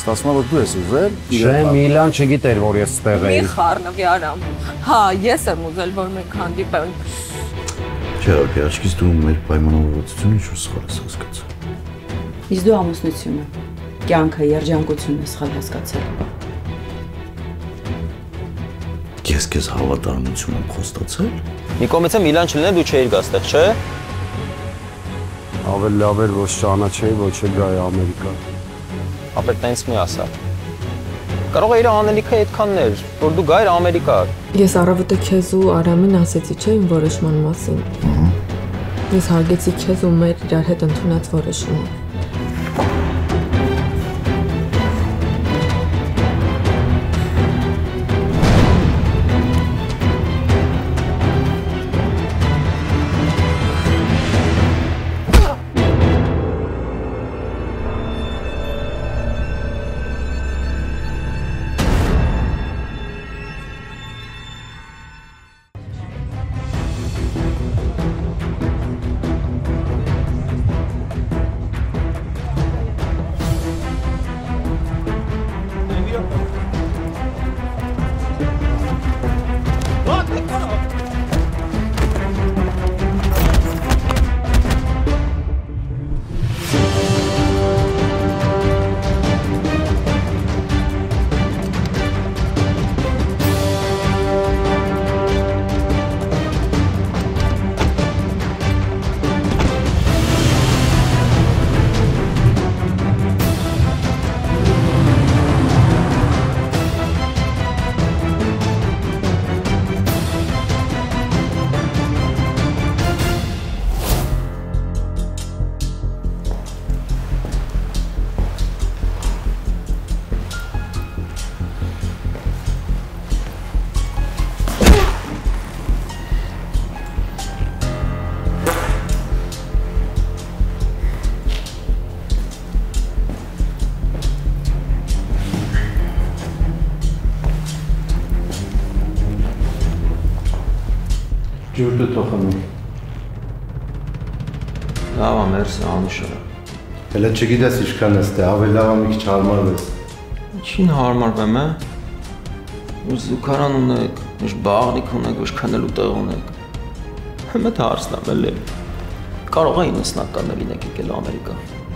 ասում եմ, որ դու ես ուզել։ Չէ, Միլան չգիտեր, որ ես ստեղ Մի էի։ խառնվի Արամ։ Հա, ես եմ ուզել, որ մենք հանդիպենք։ Չէ, ակի աչքից դու մեր պայմանավորվածությունը ինչ-որ սխալ ես հասկացել։ Իսկ դու ամուսնությունը, կյանքը, երջանկությունը սխալ հասկացել։ Ես քեզ հավատարմություն եմ խոստացել։ Մի կողմից է Միլան չլիներ դու չէիր գա այդտեղ, չէ՞։ Ավելի լավ էր, ոչ ճանաչեի, ոչ էլ գայի Ամերիկա։ Ապեր տենց մի ասա։ Կարող է իր անելիքը այդքանն էր, որ դու գայր Ամերիկա։ Ես առավոտը քեզ ու Արամին ասեցի, չէ՞, իմ որոշման մասին։ Ես հարգեցի քեզ ու մեր իրար հետ ընդունած որոշումը։ Ջուրդը թողնում։ Լավ է, մերսի, անուշը։ Հələ չգիտես ինչքան ես դե, ավելի լավ է մի քիչ հարմարվես։ Ինչին հարմարվեմ, է։ Ու զուգարան ունեք, ոչ բաղնիկ ունեք, ոչ քնելու տեղ ունեք։ Մեծ հարցն է, էլի։ Կարող է 90-ականներ լինեք եկել Ամերիկա։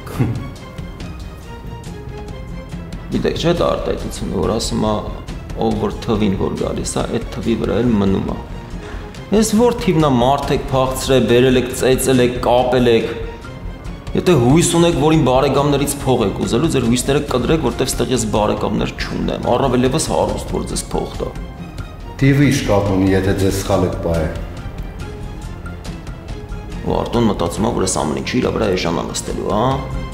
Գիտեք, չէ՞ դա արտահայտությունը, որ ասում է, ով որ թվին որ գալիս է, այդ թվի վրա էլ մնում է։ Ես որ թիվնա մարդ եք փախցրել, բերել եք, ծեծել եք, կապել եք։ Եթե հույս ունեք, որ իմ բարեկամներից փող եք ուզելու, ձեր հույսները կտրեք, որտեղ ստեղ ես բարեկամներ չունեմ, առավել ևս հարուստ, որ ձեզ փող տա։ Տիվի շկապ ունի, եթե ձեզ սխալ եք պահել։ Ու Արտոն մտածում է, որ ես ամեն ինչը իր վրա էժանա նստելու, հա։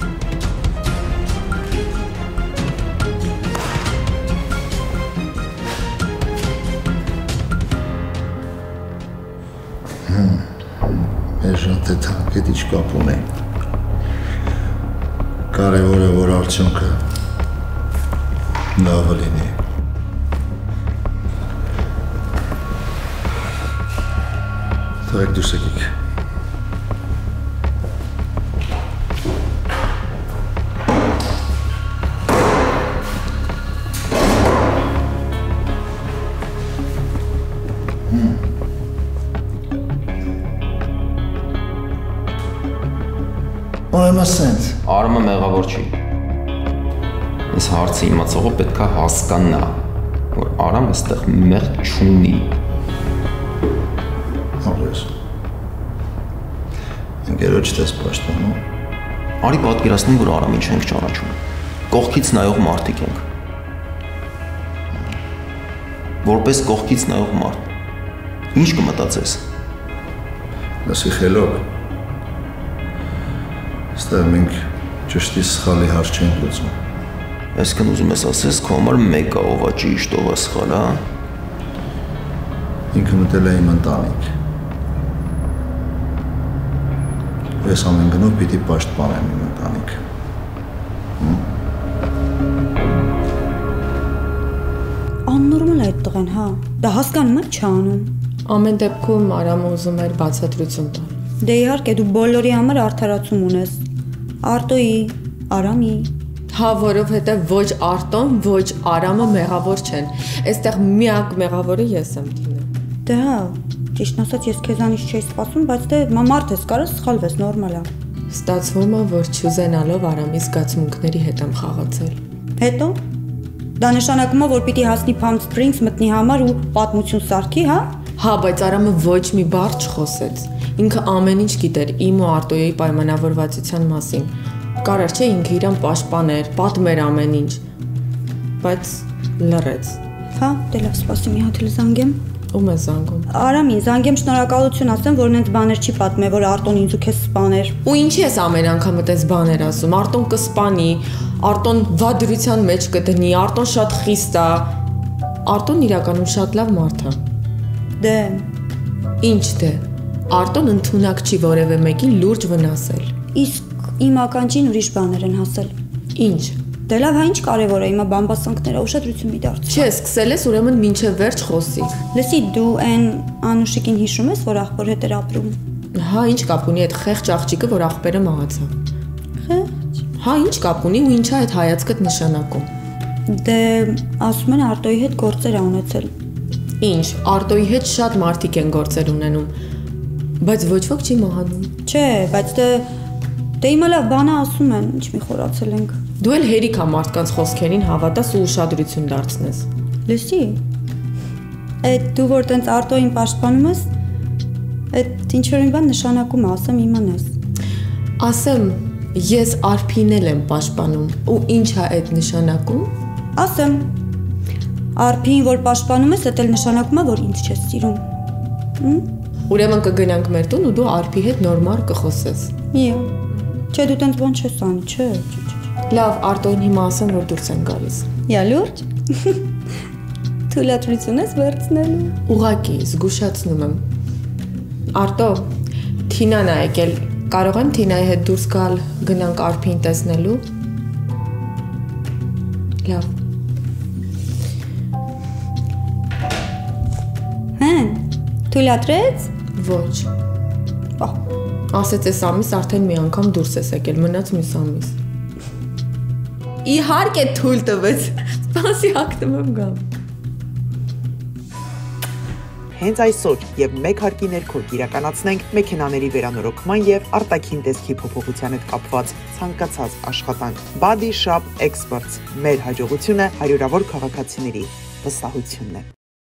Էժան թե թանկետ ինչ կապ ունի։ Կարևոր է, որ արդյունքը լավը լինի։ Թվեք դուրս եկեք։ Ուրեմն ասենց։ Արմը մեղավոր չի։ Այս հարցը իմացողը պետք է հասկանա, որ Արամը այստեղ մեղք չունի։ Ալես։ Ընկերոջ դες պաշտպանում։ Արի պատկերացնում, որ Արամին չենք ճանաչում։ Կողքից նայող մարդիկ ենք։ Որպես կողքից նայող մարդ։ Ինչ կմտածես։ Լսի խելոք։ Ստեղ մենք ճշտի սխալի հարց չենք լուծում։ Այսքան ուզում ես ասես, քո համար մեկ է ով է ճիշտ, ով է սխալ, հա։ Ինքը մտել է իմ ընտանիք։ Ես ամեն գնով պիտի պաշտպանեմ իմ ընտանիքը։ Աննորմալ է այդ տղան, հա։ Դա հասկանում եք չանում։ Ամեն դեպքում Արամը ուզում էր բացատրություն տալ։ Դե իհարկե դու բոլորի համար արդարացում ունես։ Արտոյի, Արամի։ Հա, որովհետև ոչ Արտոն, ոչ Արամը մեղավոր չեն։ Այստեղ միակ մեղավորը ես եմ, Թինա։ Դե հա, ճիշտն ասած ես քեզանից չէի սպասում, բայց դե մարդ ես, կարես սխալվես, նորմալ է։ Ստացվում է, որ չուզենալով Արամի զգացմունքների հետ եմ խաղացել։ Հետո դա նշանակում է, որ պիտի հասնի Palm Springs մտնի համար ու պատմություն սարքի, հա։ Հա, բայց Արամը ոչ մի բառ չխոսեց։ Ինքը ամեն ինչ գիտեր իմ ու Արտոյի պայմանավորվածության մասին։ Կարար չէ ինքը իրան պաշտպաներ, պատմեր ամեն ինչ։ Բայց լռեց։ Հա, դե լավ, սպասի մի հատ էլ զանգեմ։ Ում է զանգում։ Արամին, զանգեմ շնորհակալություն ասեմ, որ նենց բաներ չի պատմել, որ Արտոն ինձ ու քեզ սպաներ։ Ու ինչի ես ամեն անգամ այդպես բաներ ասում։ Արտոն կսպանի, Արտոն վադրության մեջ կդնի, Արտոն շատ խիստ է։ Արտոն իրականում շատ լավ մարդ է։ Դե, Ինչ դե։ Արտոն ընդունակ չի որևէ մեկին լուրջ վնասել։ իսկ իմ ականջին ուրիշ բաներ են հասել։ Ինչ։ Դե լավ, հա ինչ կարևոր է, հիմա բամբասանքները ուշադրություն մի դարձ։ Չէ, սկսել ես ուրեմն մինչև վերջ խոսի։ Լսի, դու այն Անուշիկին հիշում ես, որ աղբոր հետ էր ապրում։ Հա, ինչ կապ ունի այդ խեղճ աղջիկը, որ աղբերը մահացավ։ Խեղճ։ Հա, ինչ կապ ունի ու ինչա այդ հայացքդ նշանակում։ Դե, ասում են Արտոյի հետ գործեր ա ունեցել։ Ինչ, Արտոյի հետ շատ մարդիկ են գործեր ունենում, բայց ոչ ոք չի մահանում։ Չէ, բայց դե հիմա լավ բանը ասում են, ինչ մի խորացել ենք։ Դու էլ հերիք ա մարդկանց խոսքերին հավատաս ու ուշադրություն դարձնես։ Լսի, այդ դու որ տենց Արտոյին պաշտպանում ես, այդ ինչ որ մի բան նշանակում է, ասեմ իմանաս։ Ասեմ, ես Արփին էլ եմ պաշտպանում, ու ինչ է այդ նշանակում։ Ասեմ, Արփին որ պաշտպանում ես, դա էլ նշանակում է, որ ինձ չես սիրում։ Ուրեմն կգնանք մեր տուն ու դու Արփի հետ նորմալ կխոսես։ Իա։ Չէ, դու տենց բան չես անի, չէ։ Լավ, Արտոյին հիմա ասեմ, որ դուրս են գալիս։ Յա լուրջ։ Թույլատրություն ես վերցնելու։ Ուղակի զգուշացնում եմ։ Արտո, Թինան է եկել։ Կարող եմ Թինայի հետ դուրս գալ, գնանք Արփին տեսնելու։ Լավ։ Հեն, թույլատրեց։ Ոչ։ Ահ, Ասեց այս ամիս արդեն մի անգամ դուրս ես եկել, մնաց մյուս ամիս։ Իհարկե թույլ տվեց։ Սպասի հագնում եմ գամ։ Հենց այսօր եւ մեկ հարկի ներքո իրականացնենք մեքենաների վերանորոգման եւ արտաքին տեսքի փոփոխության հետ կապված ցանկացած աշխատանք։ Body Shop Experts մեր հաջողությունը հարյուրավոր քաղաքացիների վստահությունն է։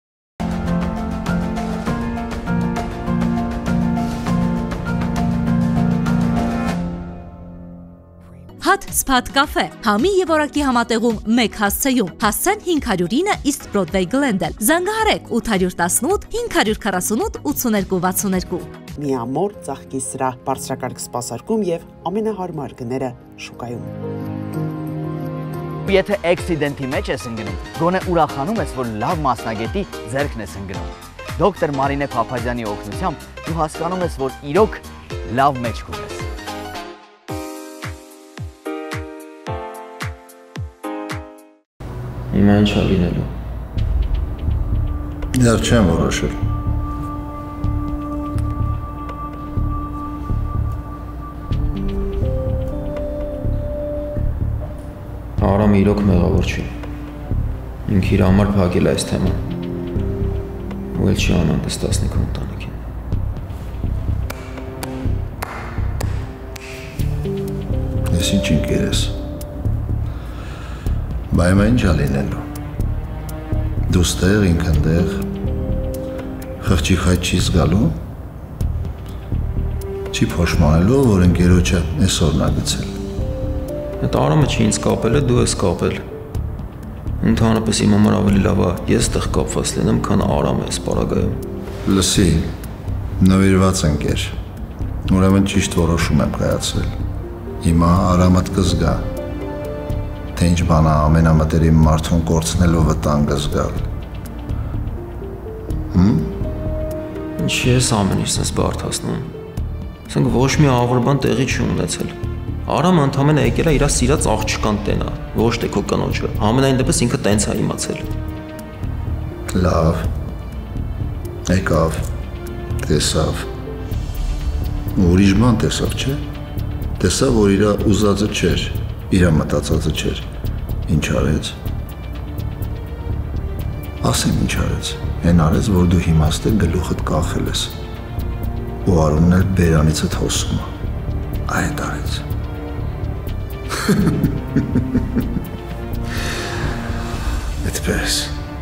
Հատ Սփատ կաֆե, համի եւ որակի համատեղում 1 հասցեում, հասցեն 509 East Broadway Glendale, զանգահարեք 818 548 8262։ Միամոր ծաղկի սրահ, բարձրակարգ սպասարկում եւ ամենահարմար գները շուկայում։ Եթե accident-ի մեջ ես ընկնում, գոնե ուրախանում ես, որ լավ մասնագետի ձեռքն ես ընկնում։ Դոկտոր Մարինե Փափազյանի օգնությամբ դու հասկանում ես, որ իրոք լավ մեջք ունես։ Հիմա ինչ է լինելու։ Դեռ չեմ որոշել։ Արամը իրոք մեղավոր չի։ Ինքը իր համար փակել է այս թեման։ Ու էլ չի անհանգստացնի քո ընտանիքին։ Ես ինչ ընկեր ես։ Բայց ինչ է լինելու։ Դու ստեղ, ինքն դեղ, խղճի խայտ չի զգալու, չի փոշմանելու, որ ընկերոջը այսօրն է գցել։ Այդ Արամը չի ինձ կապել է, դու ես կապել։ Ընդհանրապես իմ համար ավելի լավ է ես ստեղ կապված լինեմ, քան Արամը այս պարագայում։ Լսի, նվիրված ընկեր, ուրեմն ճիշտ որոշում եմ կայացրել։ Հիմա Արամդ կզգա, թե ինչ բան է ամենամտերիմ մարդուն կորցնելու վտանգը զգալ։ Ինչ ես ամեն ինչ sense բարդացնում։ Ասենք ոչ մի ավոր բան տեղի չի ունեցել։ Արամը ընդամենը եկել է իր սիրած աղջկան տենա, ոչ թե քո կնոջը։ Ամենայն դեպս ինքը տենց է իմացել։ Լավ։ Եկավ, տեսավ։ Ուրիշ բան տեսավ, չէ՞։ Տեսավ, որ իր ուզածը չէր։ Իրա մտածածը չէր, ինչ արեց։ Ասեմ ինչ արեց, հեն արեց, որ դու հիմաստ է գլուխդ կախել ես, ու Արոնն էլ բերանիցդ հոսում է, այդ արեց։ Այդպես։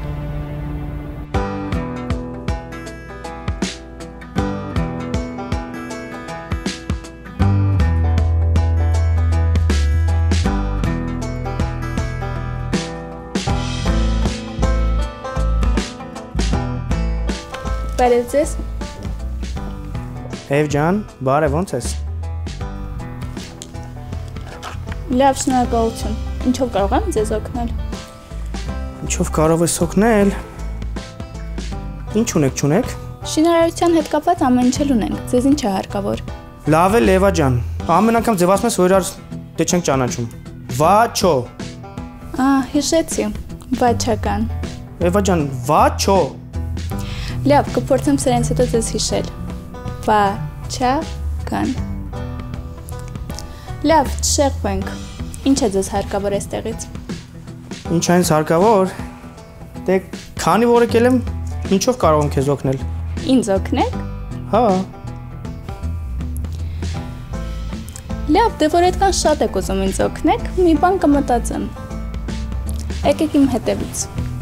Բարև ձեզ։ Եվ ջան, բարև, ոնց ես։ Լավ, շնորհակալություն։ Ինչով կարող եմ ձեզ օգնել։ Ինչով կարող ես օգնել։ Ինչ ունեք։ Շինարարության հետ կապված ամեն ինչ էլ ունենք։ Ձեզ ինչ է հարկավոր։ Լավ է, Լևա ջան։ Ամեն անգամ ձեզ ասում ես, որ իրար դե չենք ճանաչում։ Վաչո։ Հիշեցի։ Վաչական։ Լևա ջան, վաչո։ Լավ, կփորձեմ սրանից հետո ձեզ հիշել։ Վաչական։ Լավ, չշեղվենք։ Ինչ է ձեզ հարկավոր այստեղից։ Ինչ է ինձ հարկավոր։ Դե քանի որ եկել եմ, ինչով կարող եմ քեզ օգնել։ Ինձ օգնեք։ Հա։ Լավ, դե որ այդքան շատ եք ուզում ինձ օգնեք, մի բան կմտածեմ։ Եկեք իմ հետևից։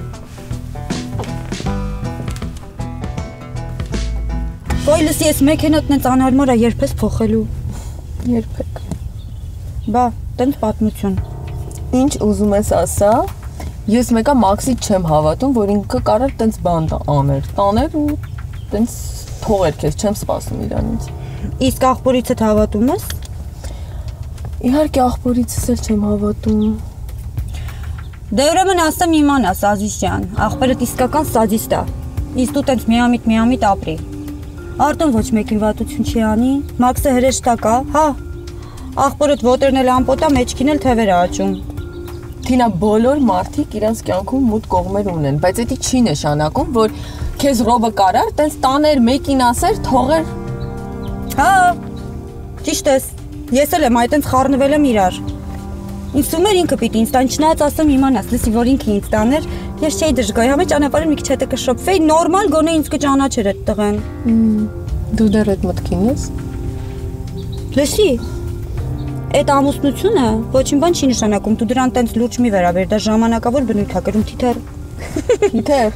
Ոյ լսի, ես մեքենատնն է ծանարմորա երբ ես փոխելու։ Երբեք։ Բա, տենց պատմություն։ Ինչ ուզում ես ասա, ես մեկա Մաքսի չեմ հավատում, որ ինքը կարար տենց բան աներ, տաներ ու տենց թողեր քեզ, չեմ սպասում իրանից։ Իսկ աղբորիցդ հավատում ես։ Իհարկե աղբորիցս էլ չեմ հավատում։ Դե ուրեմն ասեմ իմանաս, Ազիզ ջան, աղբերդ իսկական սադիստ է։ Իսկ դու տենց միամիտ ապրի։ Արտոն ոչ մեկին վատություն չի անի, Մաքսը հրեշտակ է, հա։ Աղբորդ ոտերն էլ ամպոտա, մեջքին էլ թևեր աճում։ Թինա, բոլոր մարդիկ իրենց կյանքում մութ կողմեր ունեն, բայց դա չի նշանակում, որ քեզ ռոբը կարար, տենց տաներ, մեկին ասեր, թողեր։ Հա, ճիշտ ես, ես էլ եմ այտենց խառնվել եմ իրար։ Ինձ թվում էր ինքը պիտի ինձ տան չնայած ասեմ իմանաս, լսի, որ ինքը ինձ տաներ, ես չէի դժգոհի, համը ճանապարհին մի քիչ հետը կշոփվեի, նորմալ գոնե ինձ կճանաչեր այդ տղեն։ Դու դեռ այդ մտքին ես։ Լսի, այդ ամուսնությունը ոչինչ բան չի նշանակում, դու դրան տենց լուրջ մի վերաբեր, դա ժամանակավոր բնույթ է կրում, թիթեռ։ Թիթեռ։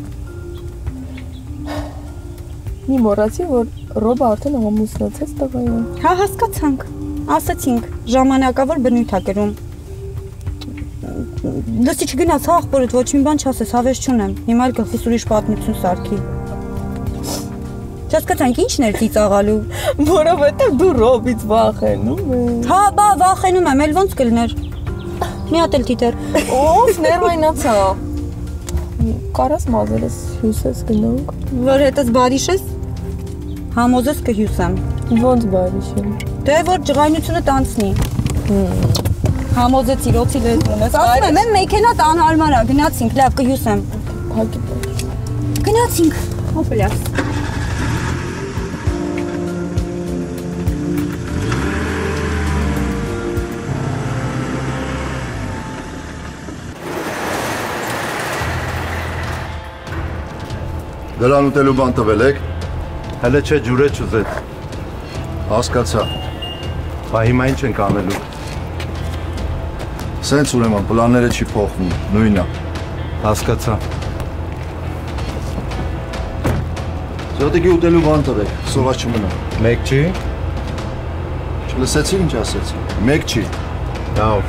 Մի մոռացի, որ Ռոբը արդեն ամուսնացած տղային։ Հա, հասկացանք, ասացինք, ժամանակավոր բնույթ է կրում։ Լսի չգնաց, հա աղբորդ, ոչ մի բան չասես, հավես չունեմ, հիմա էլ գլխիս ուրիշ պատմություն սարքի։ Չհասկացանք, ինչն էր ծիծաղալու։ Որովհետև դու Ռոբից վախենում ես։ Հա, բա, վախենում եմ, էլ ոնց կլներ։ Մի հատ էլ թիթեռ։ Ով ներվայնացա։ Կարաս մազերս հյուսես գնանք։ Որ հետս բարիշ ես։ Համոզես կհյուսեմ։ Ոնց բարիշ եմ։ Դե որ ջղայնությունը տանցնի։ Համոզեցի ռոցի լեզուն ես։ Ասում եմ, մեքենա տանհարմար է, գնացինք, լավ կհյուսեմ։ Գնացինք, հոպլյաս։ Դրան ուտելու բան տվել եք։ Հələ չէ ջուրը չուզեց։ Հասկացա։ Բա հիմա ինչ ենք անելու։ Սենց ուրեմն պլանները չի փոխվում, նույնն է։ Հասկացա։ Զոտիկի ուտելու բան տվեք, սոված չմնա։ Մեկ չի։ Չլսեցի ինչ ասեցի։ Մեկ չի։ Լավ։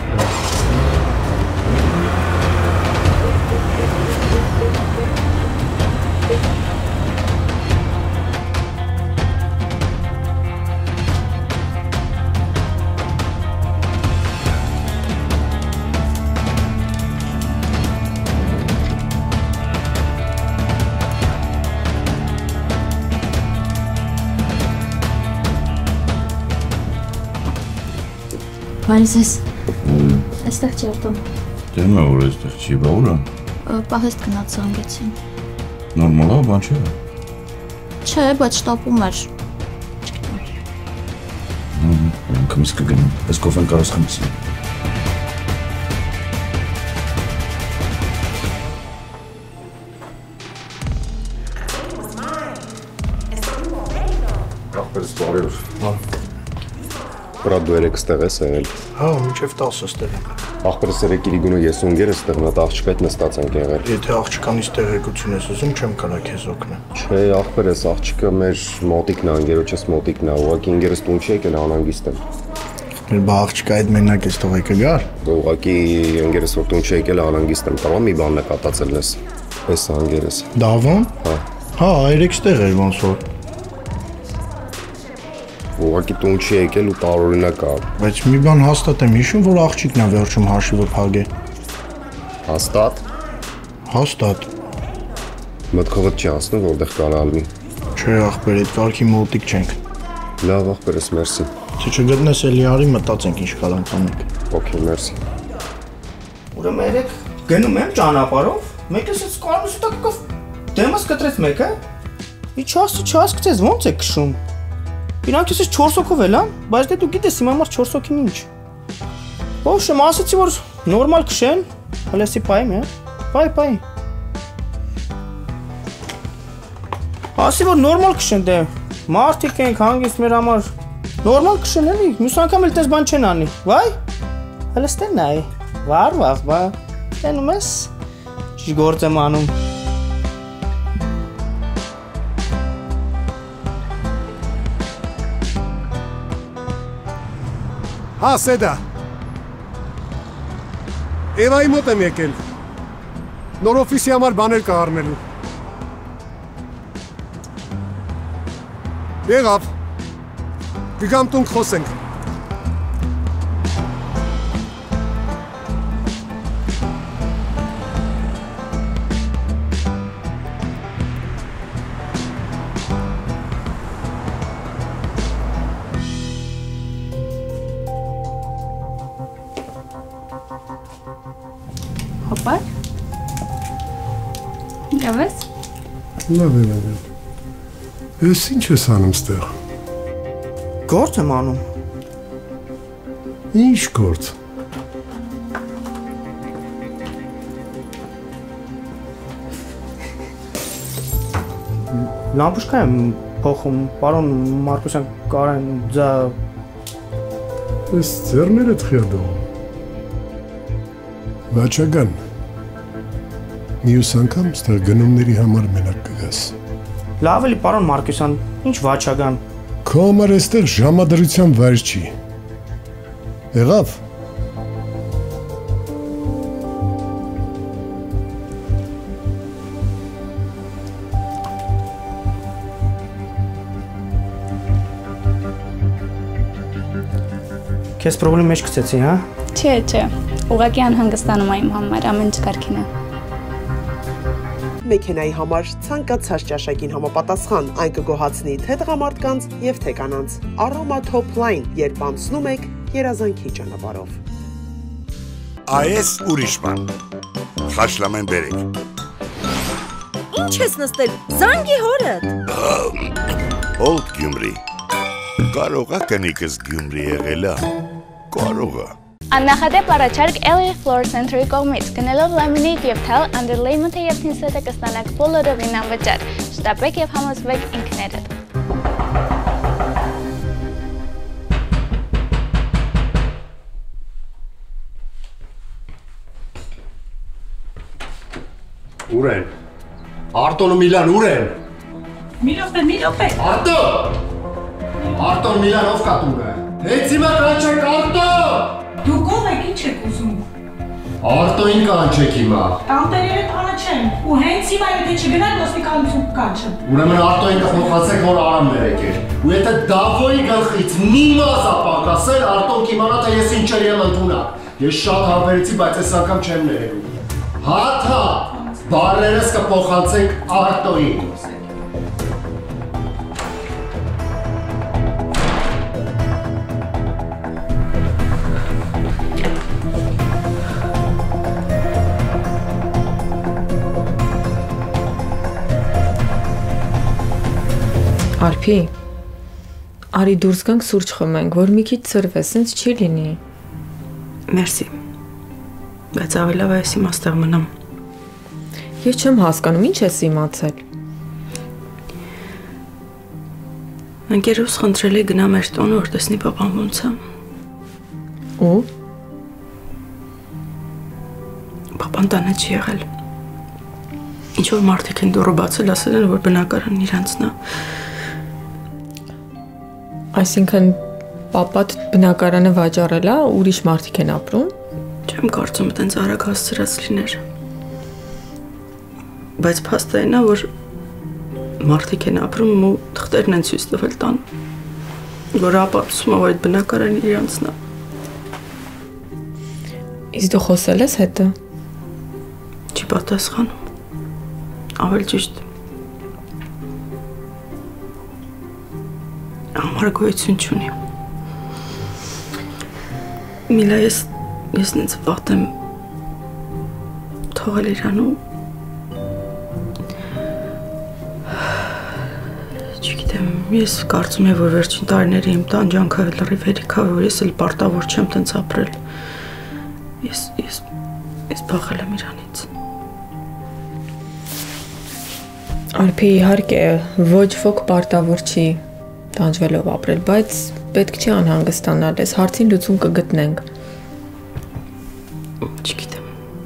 Բարես ես, այստեղ չի արտոն։ Դեմ է որ այստեղ չի, բա ուր է։ Պահեստ գնաց զանգեցին։ Նորմալ է, բան չէ։ Չէ, բայց շտապում էր։ Ինքս կգնամ, ես կոֆեն կարոս խմեցի։ Բարի օր։ Բրա դու երեք ստեղ ես եղել։ Հա, մինչև 10-ը ստեղ եմ։ Ախպերս երեք իր գունու ես ու ընկերս ստեղ նա աղջկա հետ նստած ենք եղել։ Եթե աղջկանից տեղեկություն ես ուզում, չեմ կարա քեզ օգնել։ Չէ, ախպերս աղջկա մեր մոտիկն է, ընկերոջս մոտիկն է, ուղղակի ընկերս տուն չի եկել անհանգիստ եմ։ Բա աղջկա այդ մենակ ես թողի կգար։ Ուղղակի ընկերս որ տուն չի եկել անհանգիստ եմ, կարող մի բան նկատացել ես։ Էս է ընկերս։ Դավոն։ Հա։ Հա, երեք ստեղ էր ոնց որ։ Ուղղակի տուն չի եկել ու տարօրինակ է։ Բայց մի բան հաստատ եմ հիշում, որ աղջիկն է վերջում հաշիվը փագե։ Հաստատ։ Հաստատ։ Մտքովդ չի անցնում, որտեղ կարա ալնի։ Չէ, ախպեր, այդ կարգի մոտիկ չենք։ Լավ, ախպերս, մերսի։ Թե չգտնես էլի արի մտածենք ինչ կարող անենք։ Okay, մերսի։ Ուրեմն երեք գնում եմ ճանապարհով, մեկս էս կարմուսի տակով դեմս կտրեց մեկը։ Չհասկացես ո՞նց է քշում։ Իրանք էս 4 հոգով էլ, հա, բայց դե դու գիտես իմ համար 4 հոգին ինչ։ Ոშեմ ասացի որ նորմալ քշեն, հլեսի պայմ, հա։ Պայ։ Ասի որ նորմալ քշեն դե։ Մարդիկ ենք հանգիստ մեր համար։ Նորմալ քշեն էլի, մյուս անգամ էլ տես բան չեն անի։ Վայ։ Հլստեն նայ։ Վար, բա։ Տենում ես։ Ինչ գործ եմ անում։ Հա, Սեդա։ Էվայի մոտ եմ եկել։ Նոր օֆիսի համար բաներ կա առնելու։ Եղավ։ Կգամ տուն կխոսենք։ Հոպար։ Լավ ես։ Լավ եմ։ Ես ինչ ես անում ստեղ։ Գործ եմ անում։ Ինչ գործ։ Լամպուշկա եմ փոխում, պարոն Մարկոսյան կարան ձա։ Ես ձեռներդ խիադում։ Վաչագան։ Մյուս անգամ ստեղ գնումների համար մենակ կգաս։ Լավ էլի պարոն Մարկոսյան, ինչ վաչագան։ Քո համար այստեղ ժամադրության վայր չի։ Եղավ։ Քեզ պրոբլեմ մեջ գցեցի, հա։ Չէ, ուղղակի անհանգստանում եմ իմ համար, ամեն ինչ կարգին է։ Մեքենայի համար ցանկացած ճաշակին համապատասխան այն կգոհացնի թե տղամարդկանց եւ թե կանանց։ Aroma Top Line, երբ անցնում եք երազանքի ճանապարհով։ Այս ուրիշ բան։ Խաշլամեն բերեք։ Ինչ ես նստել։ Զանգի հորդ։ Old Գյումրի։ Կարող է կնիկս Գյումրի եղել է։ Կարող է։ Աննախադեպ առաջարկ LA Floor Center-ի կողմից գնելով Laminate եւ Tile Underlayment-ը եւ Thinset-ը կստանաք բոլորովին անվճար։ Շտապեք եւ համոզվեք ինքներդ։ Ուր են։ Արտոն ու Միլան ուր են։ Մի րոպե։ Արտոն Միլան ով կա տունը։ Հենց հիմա կանչեք Արտոն։ Դուք ով եք, ինչ եք ուզում։ Արտոին կանչեք հիմա։ Տանտերերը տանը չեն, ու հենց հիմա եթե չգնան ոստիկանություն կանչեն։ Ուրեմն Արտոին կփոխացեք, որ Արամն էր եկել։ Ու եթե Դավոյի գլխից մի մաս է պակասել, Արտոն կիմանա, թե ես ինչեր եմ ընդունակ։ Ես շատ հավերեցի, բայց այս անգամ չեմ ներելու։ Հաթա, բարերս կփոխանցենք Արտոին։ Արփի, արի դուրս գանք սուրճ խմենք, որ մի քիչ ծրվես, սենց չի լինի։ Մերսի, բայց ավելի լավ է ես իմ աստեղ մնամ։ Ես չեմ հասկանում, ինչ ես իմացել։ Ընկերուս խնդրել է գնա մեր տուն, որ տեսնի papan ոնց է։ Ու papan տանը չի եղել։ Ինչ որ մարդիկ են դուրը բացել, ասել են, որ բնակարանն իրանցն է։ Այսինքն papat բնակարանը վաճառել է, ուրիշ մարդիկ են ապրում։ Չեմ կարծում այդպես արագ հասցրած լիներ։ Բայց փաստային է, որ մարդիկ են ապրում ու թղթերն են ցույց տվել տան, որ ապացուցում է, որ այդ բնակարանը իրանցն է։ Իսկ դու խոսել ես հետը։ Չի պատասխանում։ Ավելի ճիշտ համար գոյություն չունի։ Միլա, ես ինձ վախտեմ թողել իրան ու չգիտեմ, ես կարծում եմ, որ վերջին տարիների իմ տանջանքը լրիվ հերիք է, որ ես էլ պարտավոր չեմ տենց ապրել։ Ես բախել եմ իրանից։ Արփի իհարկե ոչ ոք պարտավոր չի տանջվելով ապրել, բայց պետք չի անհանգստանալ, այս հարցին լուծում կգտնենք։ Չգիտեմ։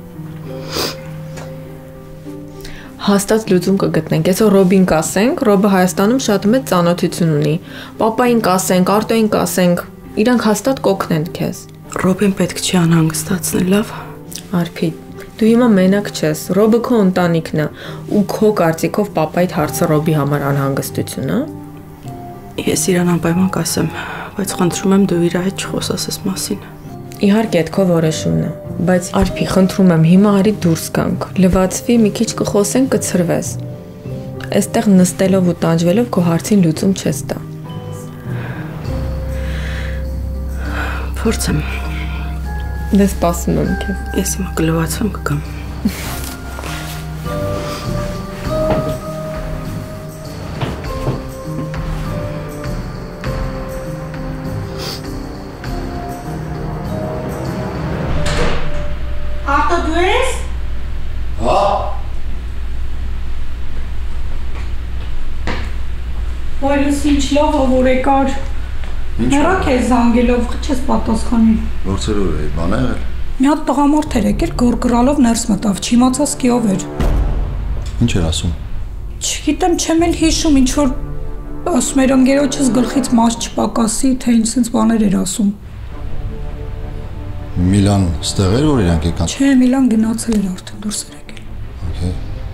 Հաստատ լուծում կգտնենք։ Այսօր Ռոբին կասենք, Ռոբը Հայաստանում շատ մեծ ծանոթություն ունի։ Պապային կասենք, Արտոյին կասենք, իրանք հաստատ կօգնեն քեզ։ Ռոբին պետք չի անհանգստացնել, լավ։ Արփի, դու հիմա մենակ չես, Ռոբը քո ընտանիքն է, ու քո կարծիքով պապայիդ հարցը Ռոբի համար անհանգստություն է։ Ես իրան անպայման կասեմ, բայց խնդրում եմ դու իր հետ չխոսես այս մասին։ Իհարկե, այդ քո որոշումն է, բայց Արփի, խնդրում եմ, հիմա արի դուրս գանք, լվացվի, մի քիչ կխոսենք, կցրվես։ Այստեղ նստելով ու տանջվելով քո հարցին լուծում չես տա։ Փորձեմ։ Դե սպասում եմ քեզ։ Ես հիմա կլվացվեմ կգամ։ Արտո դու ես։ Հա։ Ոյլուս ինչ լավ որ եկար։ Նրա քեզ զանգելով չես պատասխանի։ Գործերով էի, բան է եղել։ Մի հատ տղամարդ էր եկել գորգրալով ներս մտավ, չիմացա սկի ով էր։ Ինչ էր ասում։ Չգիտեմ, չեմ էլ հիշում, ինչ որ ասում էր ընկերոջս գլխից մաս չպակասի, թե ինչ sense բաներ էր ասում։ Միլան ստեղ էր, որ իրանք եկան։ Չէ, Միլան գնացել էր արդեն դուրս էր եկել։ Okay։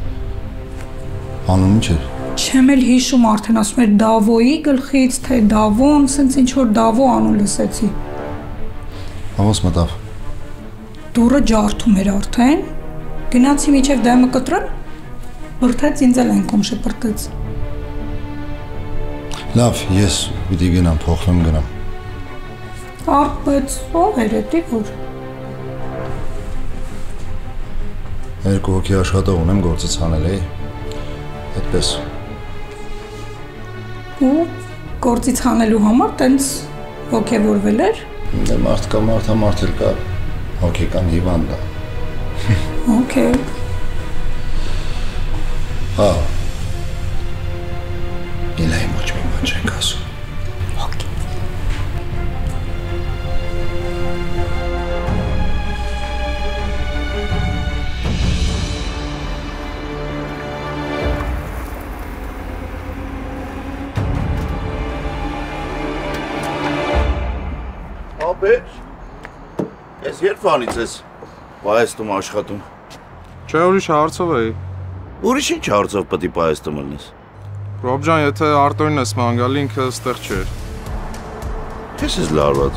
Անուն ինչ էր։ Չեմ էլ հիշում, արդեն ասում էր Դավոյի գլխից, թե Դավոն, sense ինչ որ Դավո անուն լսեցի։ Ահոս մտավ։ Դուրը ջարդում էր արդեն։ Գնացի միջև դեմը կտրել, բրդեց ինձ էլ այնքան շպրտեց։ Լավ, ես պիտի գնամ, փոխվեմ գնամ։ Արդ, բայց ով էր էդի որ։ Երկու հոգի աշխատող ունեմ գործից հանել էի։ Այդպես։ Ու գործից հանելու համար տենց ոգևորվել էր։ Դե մարդ կա, մարդ էլ կա, հոգեկան հիվանդ է։ Okay։ Հա։ Միլային ոչ մի բան չենք ասում։ Ես երբ վանից ես պայեստում աշխատում։ Չէ, ուրիշ հարցով էի։ Ուրիշ ինչ հարցով պետք է պայեստում լինես։ Ռոբ ջան, եթե Արտոյին ես ման գալի, ինքը ստեղ չէր։ Ես ես լարված։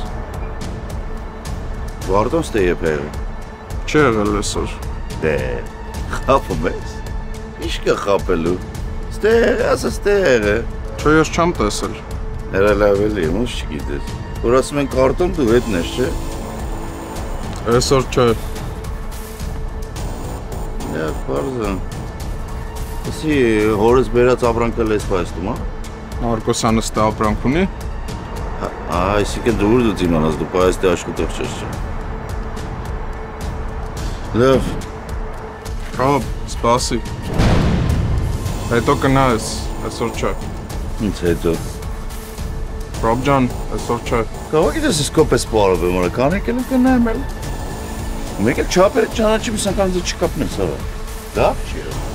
Դու Արտոն ստե եփ եղել։ Չի եղել այսօր։ Դե, խափում ես։ Ինչ կա խափելու։ Ստեղ, ասա ստեղ է։ Չէ, ես չեմ տեսել։ Նրա լավ էլի, ոնց չգիտես։ Որ ասում ենք Արտոն դու հետն ես, չէ։ Այսօր չէ։ Դա բարձր։ Էսի հորս բերած ապրանքը լես պայստում, հա։ Մարկոսյանը ստե ապրանք ունի։ Այսինքն դու ուր դու իմանաս, դու պայստի աշխատող չես, չէ։ Լավ։ Ռոբ, սպասի։ Հետո կնայես, այսօր չէ։ Ինչ հետո։ Ռոբ ջան, այսօր չէ։ Կարող ես ես կոպես պարով եմ, որքան եկել եմ կնայեմ էլ։ Մեկ էլ չափերը ճանաչի մի անգամ չկապնես, հա։ Դա չի։